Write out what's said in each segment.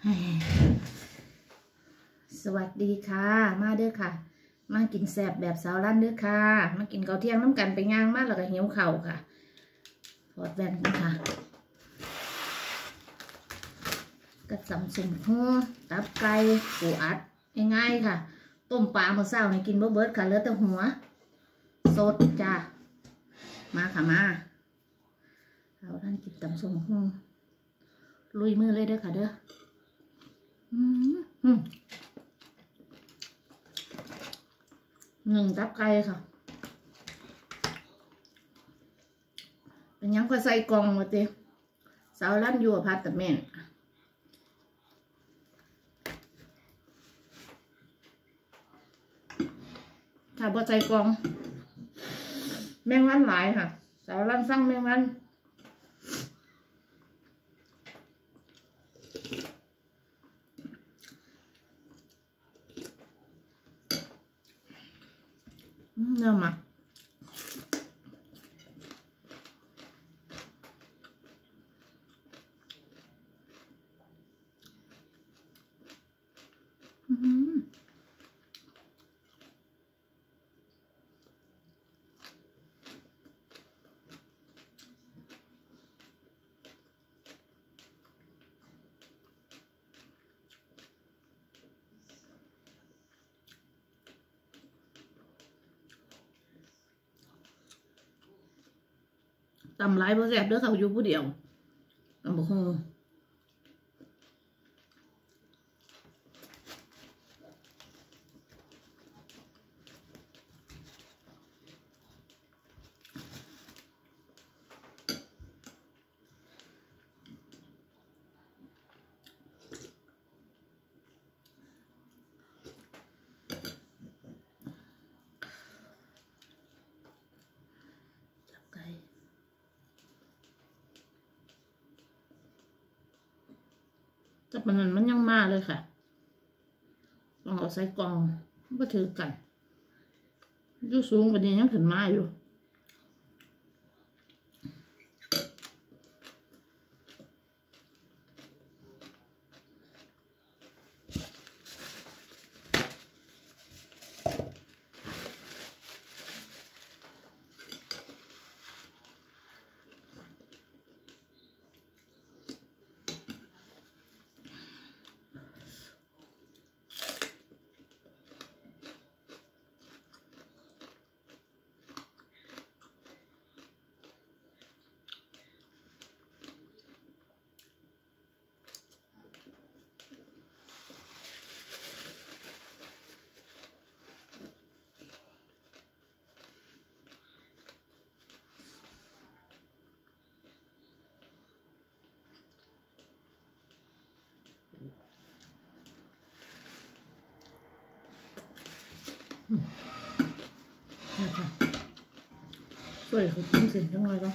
สวัสดีค่ะมาเด้อค่ะมากินแซ่บแบบสาวร้านเด้อค่ะมากินข้าวเที่ยงน้ำกันไปย่างมากแล้วก็หิวเข่าค่ะถอดแว่นกันค่ะกระสำสุ่มหัวตับไก่ปูอัดง่ายๆค่ะต้มปลาเมื่อเช้านี่กินเบิร์ดค่ะเหลือแต่หัวสดจ้ามาค่ะมาเราท่านกินตำสุ่มหัวลุยมือเลยเด้อค่ะเด้อหนึ่งตับไก่ค่ะเป็นยังก็ใส่กล่องมาเต้สาวร้านอยู่พัดแต่แม่ถ้าบ่ใส่กล่องแมงวันหลายค่ะสาวร้านสั่งแมงวันเนื้อหมักตำไรบ่แซ่บเด้อเขาอยู่ผู้เดียวตำบักหุ่งแต่มันยังมาเลยค่ะลองเอาใส่กล่องก็ถือกันอยู่สูงกว่านี้ยังขึ้นมาอยู่ช่วยเขากินเสร็จทั้งเลยก็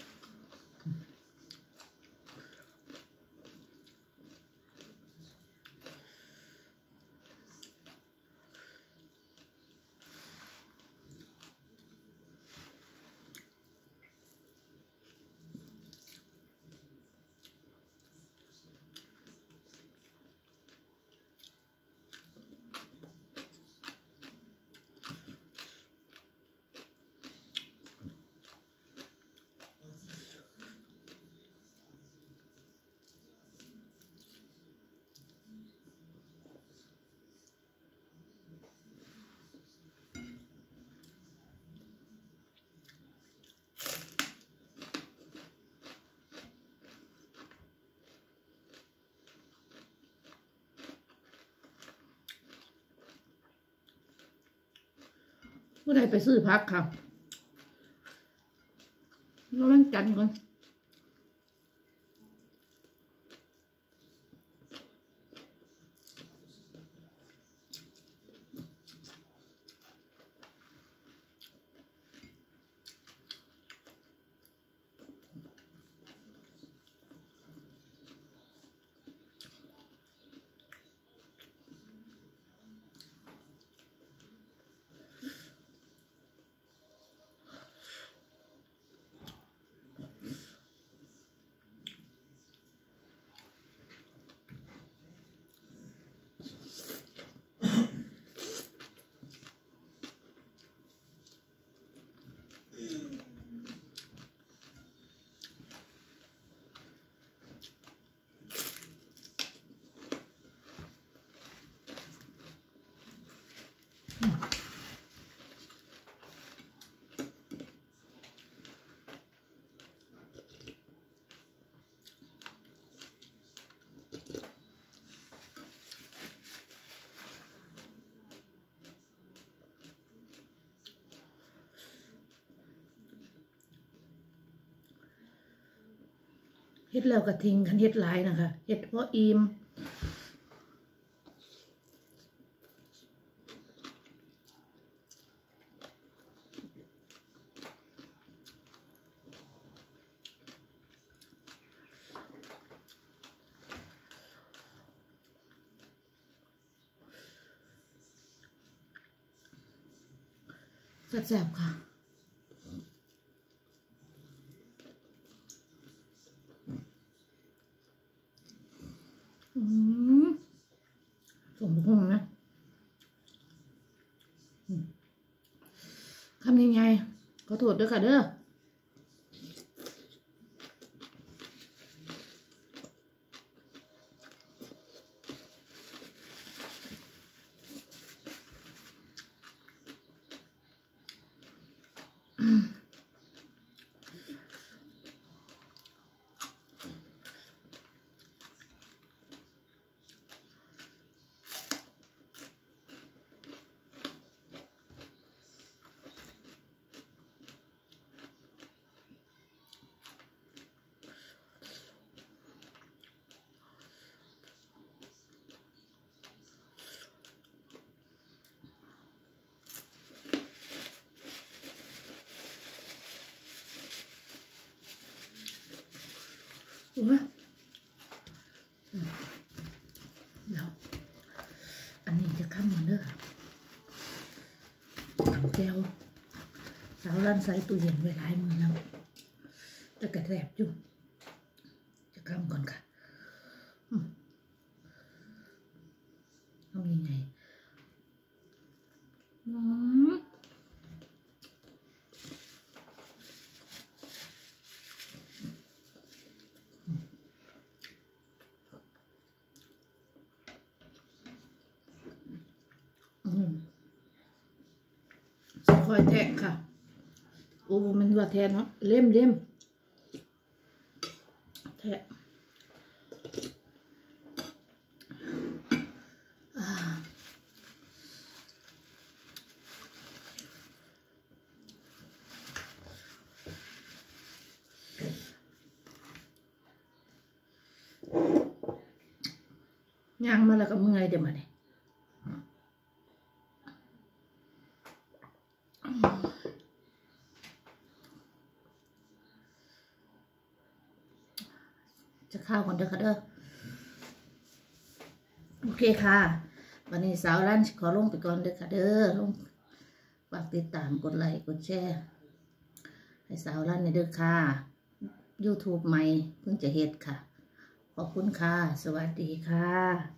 เมื่อไรไปซื้อพักค่ะแล้วมันกันก่อนเฮ็ดแล้วก็ทิ้งกันเฮ็ดหลายนะคะเฮ็ดเพราะอิ่มแซ่บๆค่ะสมบูรณ์นะคำยังไงขอโทษด้วยค่ะเด้อถูกไหมแล้วอันนี้จะข้ามมันเด้อทำแก้วสาวร้านใส่ตู้เย็นไว้หลายมือแล้วจะกระแทบอยู่จะข้ามก่อนค่ะทำยังไงคอยแทะค่ะโอ้มันว่าแทะเนาะเล่มแทะย่างมาแล้วก็เมื่อยเดี๋ยวมาเนี่ยจะข้าวก่อนเด้อค่ะเด้อโอเคค่ะวันนี้สาวร้านขอลงไปก่อนเด้อค่ะเด้อลงฝากติดตามกดไลค์กดแชร์ให้สาวร้านในเด้อค่ะ YouTube ใหม่เพิ่งจะเฮ็ดค่ะขอบคุณค่ะสวัสดีค่ะ